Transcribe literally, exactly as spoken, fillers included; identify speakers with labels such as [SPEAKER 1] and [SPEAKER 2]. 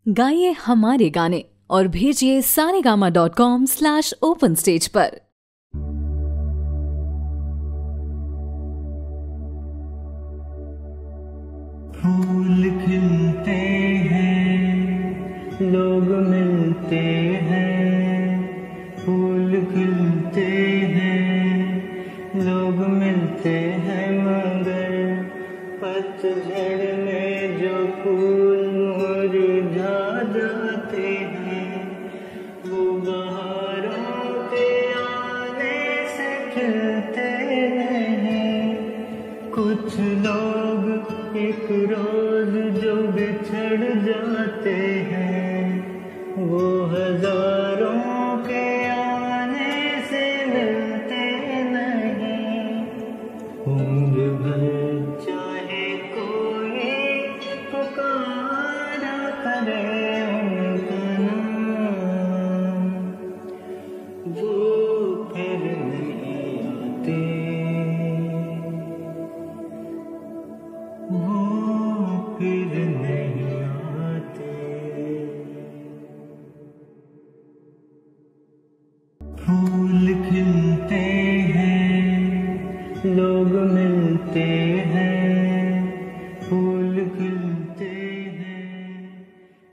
[SPEAKER 1] गाइए हमारे गाने और भेजिए Saregama dot com slash open stage पर।
[SPEAKER 2] फूल खिलते हैं, लोग मिलते हैं। फूल खिलते हैं, लोग मिलते हैं, मगर पतझड़ में जो फूल मुरझा जाते हैं, वो बहारों के आने से खिलते नहीं। कुछ लोग एक रोज जो बिछड़ जाते हैं, वो हजारों के आने से मिलते नहीं। उम्र भर चाहे कोई पुकारा करे उनका नाम, वो फिर नहीं आते, वो फिर नहीं आते। फूल खिलते हैं, लोग मिलते हैं।